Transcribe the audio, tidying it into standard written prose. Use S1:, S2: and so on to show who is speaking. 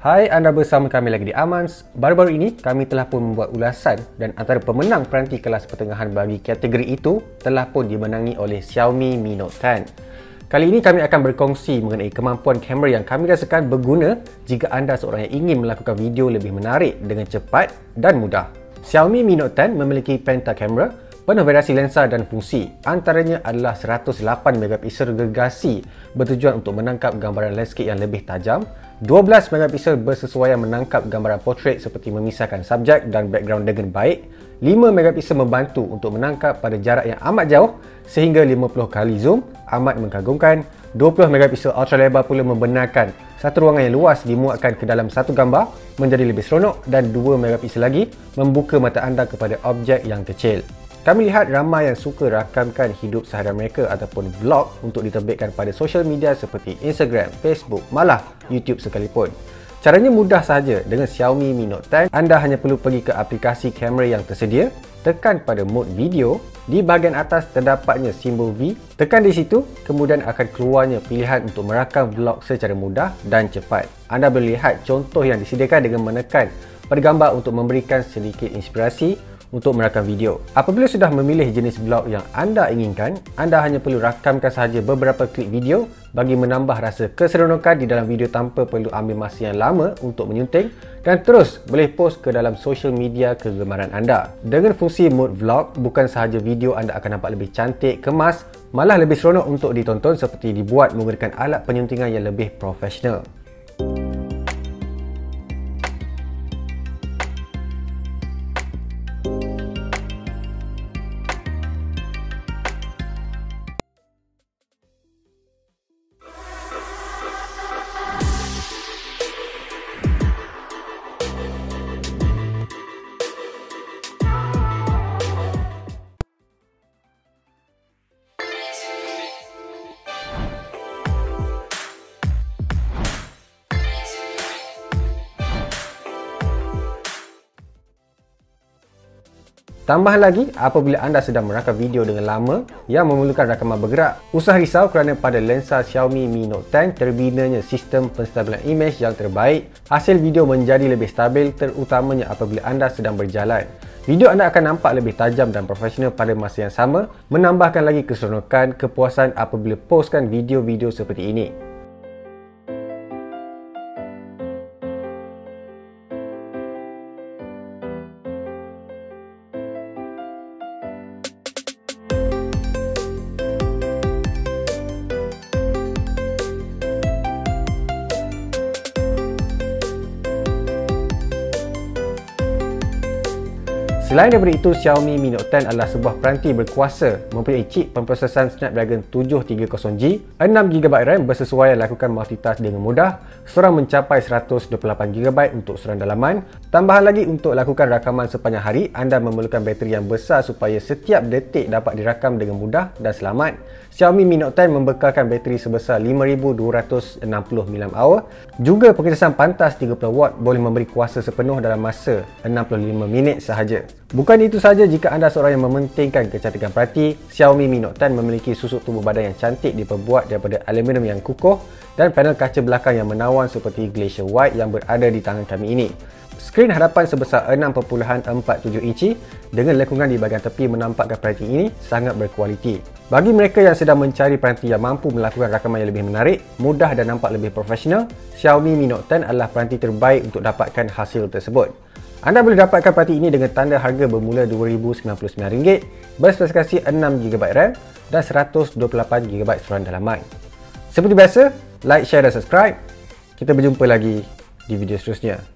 S1: Hai, anda bersama kami lagi di Amans. Baru-baru ini kami telah pun membuat ulasan dan antara pemenang peranti kelas pertengahan bagi kategori itu telah pun dimenangi oleh Xiaomi Mi Note 10. Kali ini kami akan berkongsi mengenai kemampuan kamera yang kami rasakan berguna jika anda seorang yang ingin melakukan video lebih menarik dengan cepat dan mudah. Xiaomi Mi Note 10 memiliki penta kamera penuh variasi lensa dan fungsi. Antaranya adalah 108 megapiksel gergasi bertujuan untuk menangkap gambaran landscape yang lebih tajam, 12 megapiksel bersesuaian menangkap gambaran portrait seperti memisahkan subjek dan background dengan baik, 5 megapiksel membantu untuk menangkap pada jarak yang amat jauh sehingga 50 kali zoom, amat mengagumkan, 20 megapiksel ultra lebar pula membenarkan satu ruangan yang luas dimuatkan ke dalam satu gambar menjadi lebih seronok, dan 2 megapiksel lagi membuka mata anda kepada objek yang kecil. Kami lihat ramai yang suka rakamkan hidup seharian mereka ataupun vlog untuk diterbitkan pada social media seperti Instagram, Facebook, malah YouTube sekalipun. Caranya mudah sahaja. Dengan Xiaomi Mi Note 10, anda hanya perlu pergi ke aplikasi kamera yang tersedia, tekan pada mode video, di bahagian atas terdapatnya simbol V, tekan di situ, kemudian akan keluarnya pilihan untuk merakam vlog secara mudah dan cepat. Anda boleh lihat contoh yang disediakan dengan menekan pada gambar untuk memberikan sedikit inspirasi untuk merakam video. Apabila sudah memilih jenis vlog yang anda inginkan, anda hanya perlu rakamkan sahaja beberapa klip video bagi menambah rasa keseronokan di dalam video tanpa perlu ambil masa yang lama untuk menyunting, dan terus boleh post ke dalam social media kegemaran anda. Dengan fungsi mode vlog, bukan sahaja video anda akan nampak lebih cantik, kemas, malah lebih seronok untuk ditonton seperti dibuat menggunakan alat penyuntingan yang lebih profesional. Tambahan lagi, apabila anda sedang merakam video dengan lama yang memerlukan rakaman bergerak, usah risau kerana pada lensa Xiaomi Mi Note 10 terbinanya sistem penstabilan imej yang terbaik. Hasil video menjadi lebih stabil, terutamanya apabila anda sedang berjalan. Video anda akan nampak lebih tajam dan profesional pada masa yang sama, menambahkan lagi keseronokan, kepuasan apabila postkan video-video seperti ini. Selain daripada itu, Xiaomi Mi Note 10 adalah sebuah peranti berkuasa, mempunyai chip pemprosesan Snapdragon 730G, 6GB RAM bersesuaian lakukan multitask dengan mudah, seorang mencapai 128GB untuk seorang dalaman. Tambahan lagi, untuk lakukan rakaman sepanjang hari, anda memerlukan bateri yang besar supaya setiap detik dapat dirakam dengan mudah dan selamat. Xiaomi Mi Note 10 membekalkan bateri sebesar 5260 mAh. Juga pengecasan pantas 30W boleh memberi kuasa sepenuh dalam masa 65 minit sahaja. Bukan itu sahaja, jika anda seorang yang mementingkan kecantikan perhati, Xiaomi Mi Note 10 memiliki susuk tubuh badan yang cantik diperbuat daripada aluminium yang kukuh dan panel kaca belakang yang menawan seperti Glacier White yang berada di tangan kami ini. Skrin hadapan sebesar 6.47 inci dengan lekungan di bahagian tepi menampakkan peranti ini sangat berkualiti. Bagi mereka yang sedang mencari peranti yang mampu melakukan rakaman yang lebih menarik, mudah dan nampak lebih profesional, Xiaomi Mi Note 10 adalah peranti terbaik untuk dapatkan hasil tersebut. Anda boleh dapatkan peranti ini dengan tanda harga bermula RM2,099, berspesifikasi 6GB RAM dan 128GB seorang dalaman. Seperti biasa, like, share dan subscribe. Kita berjumpa lagi di video seterusnya.